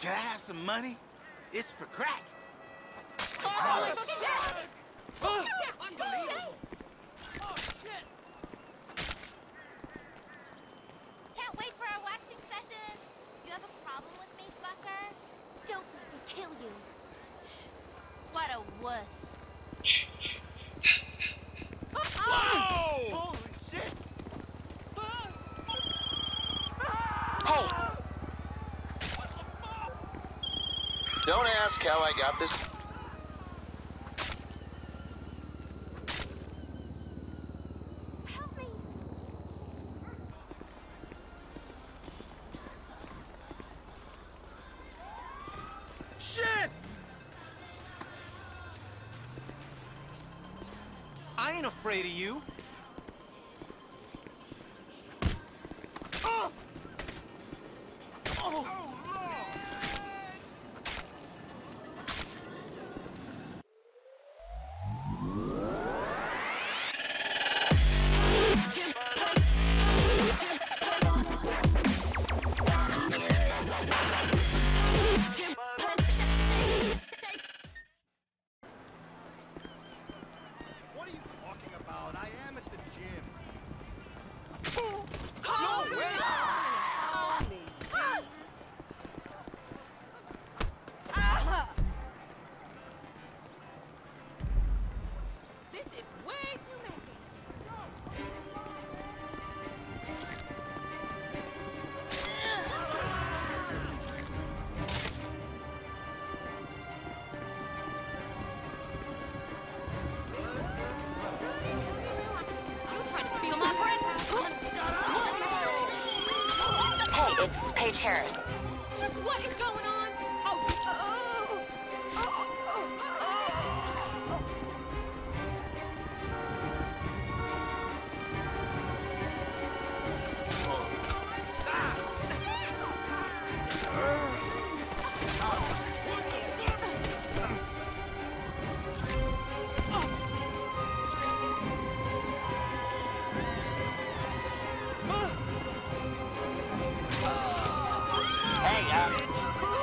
Can I have some money? It's for crack. Oh, fucking dead! Unbelievable. Oh, shit! Can't wait for our waxing session. You have a problem with me, fucker? Don't let me kill you. What a wuss. Whoa! Holy shit! Hey! Don't ask how I got this. Help me. Shit! I ain't afraid of you. Oh! Oh! What are you talking about? I am at the gym. No way! This is way too messy. You trying to feel my breath? Hey, it's Paige Harris. Just what is going on? Hey,